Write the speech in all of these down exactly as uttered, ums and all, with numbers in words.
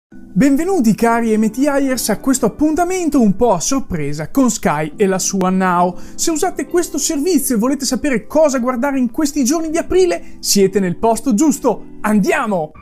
Benvenuti cari M T Iers a questo appuntamento un po' a sorpresa con Sky e la sua Now. Se usate questo servizio e volete sapere cosa guardare in questi giorni di aprile, siete nel posto giusto. Andiamo!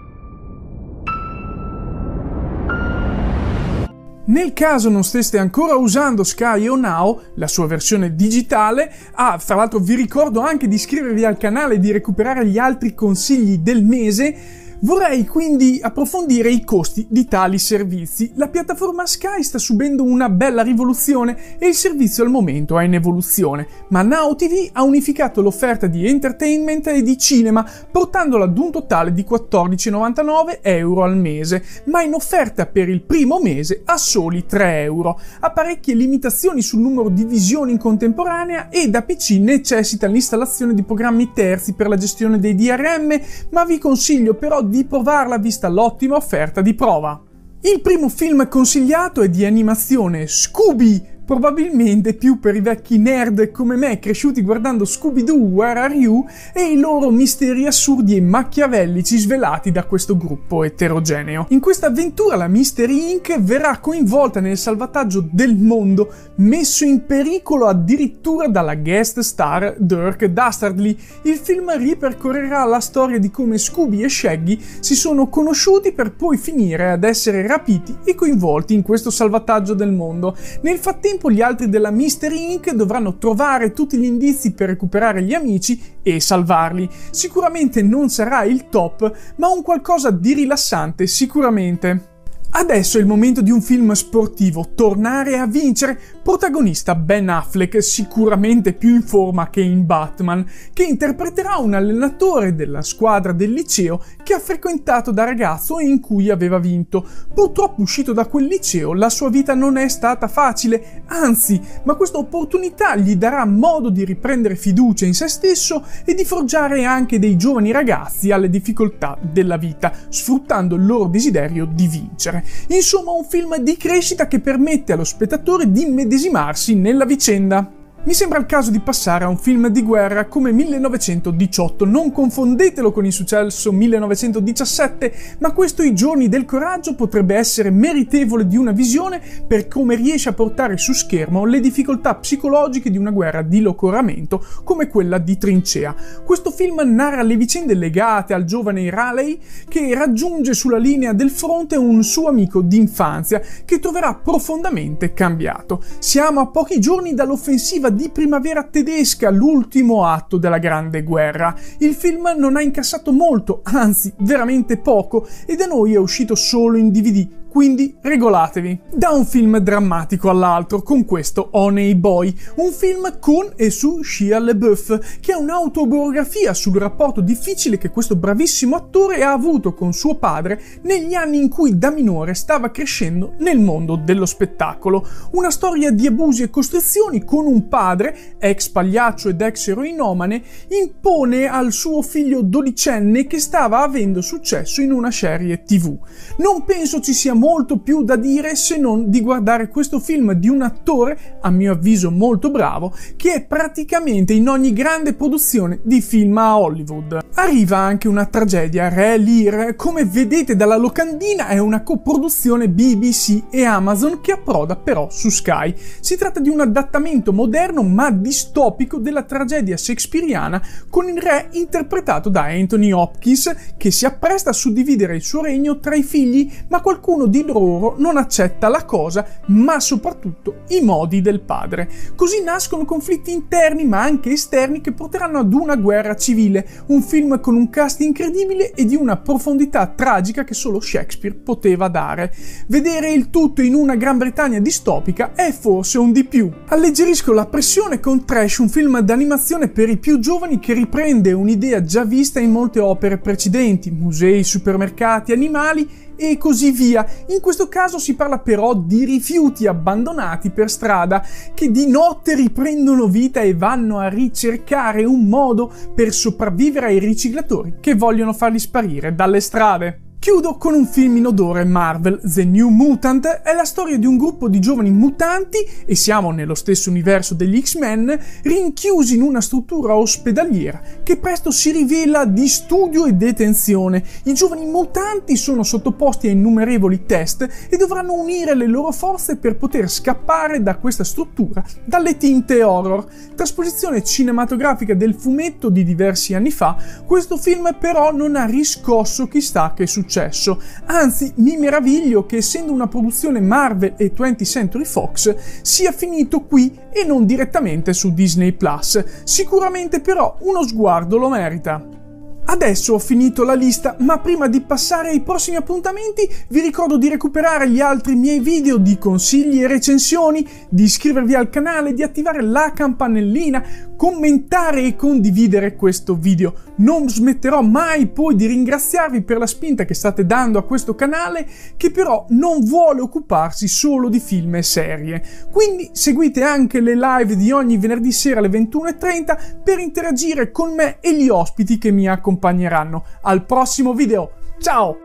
Nel caso non steste ancora usando Sky o Now, la sua versione digitale, ah, fra l'altro vi ricordo anche di iscrivervi al canale e di recuperare gli altri consigli del mese. Vorrei quindi approfondire i costi di tali servizi. La piattaforma Sky sta subendo una bella rivoluzione e il servizio al momento è in evoluzione, ma Now T V ha unificato l'offerta di entertainment e di cinema, portandola ad un totale di quattordici virgola novantanove euro al mese, ma in offerta per il primo mese a soli tre euro. Ha parecchie limitazioni sul numero di visioni in contemporanea e da P C necessita l'installazione di programmi terzi per la gestione dei D R M, ma vi consiglio però di provarla vista l'ottima offerta di prova. Il primo film consigliato è di animazione Scooby, probabilmente più per i vecchi nerd come me cresciuti guardando Scooby-Doo Where Are You e i loro misteri assurdi e macchiavellici svelati da questo gruppo eterogeneo. In questa avventura la Mystery Incorporated verrà coinvolta nel salvataggio del mondo, messo in pericolo addirittura dalla guest star Dirk Dastardly. Il film ripercorrerà la storia di come Scooby e Shaggy si sono conosciuti per poi finire ad essere rapiti e coinvolti in questo salvataggio del mondo. Nel frattempo gli altri della Mystery Incorporated dovranno trovare tutti gli indizi per recuperare gli amici e salvarli. Sicuramente non sarà il top, ma un qualcosa di rilassante sicuramente. Adesso è il momento di un film sportivo, Tornare a vincere, protagonista Ben Affleck, sicuramente più in forma che in Batman, che interpreterà un allenatore della squadra del liceo che ha frequentato da ragazzo e in cui aveva vinto. Purtroppo uscito da quel liceo la sua vita non è stata facile, anzi, ma questa opportunità gli darà modo di riprendere fiducia in se stesso e di forgiare anche dei giovani ragazzi alle difficoltà della vita, sfruttando il loro desiderio di vincere. Insomma, un film di crescita che permette allo spettatore di immedesimarsi nella vicenda. Mi sembra il caso di passare a un film di guerra come millenovecentodiciotto. Non confondetelo con il successo millenovecentodiciassette, ma questo I giorni del coraggio potrebbe essere meritevole di una visione per come riesce a portare su schermo le difficoltà psicologiche di una guerra di locoramento come quella di trincea. Questo film narra le vicende legate al giovane Raleigh che raggiunge sulla linea del fronte un suo amico d'infanzia che troverà profondamente cambiato. Siamo a pochi giorni dall'offensiva di primavera tedesca, l'ultimo atto della Grande Guerra. Il film non ha incassato molto, anzi veramente poco, e da noi è uscito solo in D V D, quindi regolatevi. Da un film drammatico all'altro, con questo Honey Boy, un film con e su Shia LaBeouf, che è un'autobiografia sul rapporto difficile che questo bravissimo attore ha avuto con suo padre negli anni in cui da minore stava crescendo nel mondo dello spettacolo. Una storia di abusi e costrizioni con un padre, ex pagliaccio ed ex eroinomane, impone al suo figlio dodicenne che stava avendo successo in una serie tivù. Non penso ci sia molto più da dire se non di guardare questo film di un attore, a mio avviso molto bravo, che è praticamente in ogni grande produzione di film a Hollywood. Arriva anche una tragedia, Re Lear, come vedete dalla locandina è una coproduzione B B C e Amazon che approda però su Sky. Si tratta di un adattamento moderno ma distopico della tragedia shakespeariana con il re interpretato da Anthony Hopkins che si appresta a suddividere il suo regno tra i figli, ma qualcuno di loro non accetta la cosa, ma soprattutto i modi del padre. Così nascono conflitti interni ma anche esterni che porteranno ad una guerra civile, un film con un cast incredibile e di una profondità tragica che solo Shakespeare poteva dare. Vedere il tutto in una Gran Bretagna distopica è forse un di più. Alleggerisco la pressione con Trash, un film d'animazione per i più giovani che riprende un'idea già vista in molte opere precedenti, musei, supermercati, animali e così via. In questo caso si parla però di rifiuti abbandonati per strada che di notte riprendono vita e vanno a ricercare un modo per sopravvivere ai riciclatori che vogliono farli sparire dalle strade. Chiudo con un film in odore Marvel, The New Mutant. È la storia di un gruppo di giovani mutanti, e siamo nello stesso universo degli X-Men, rinchiusi in una struttura ospedaliera che presto si rivela di studio e detenzione. I giovani mutanti sono sottoposti a innumerevoli test e dovranno unire le loro forze per poter scappare da questa struttura dalle tinte horror. Trasposizione cinematografica del fumetto di diversi anni fa, questo film però non ha riscosso chissà che successo. Anzi, mi meraviglio che, essendo una produzione Marvel e twentieth Century Fox, sia finito qui e non direttamente su Disney Plus. Sicuramente però uno sguardo lo merita. Adesso ho finito la lista, ma prima di passare ai prossimi appuntamenti vi ricordo di recuperare gli altri miei video di consigli e recensioni, di iscrivervi al canale, di attivare la campanellina, commentare e condividere questo video. Non smetterò mai poi di ringraziarvi per la spinta che state dando a questo canale, che però non vuole occuparsi solo di film e serie. Quindi seguite anche le live di ogni venerdì sera alle ventuno e trenta per interagire con me e gli ospiti che mi accompagneranno. Al prossimo video, ciao!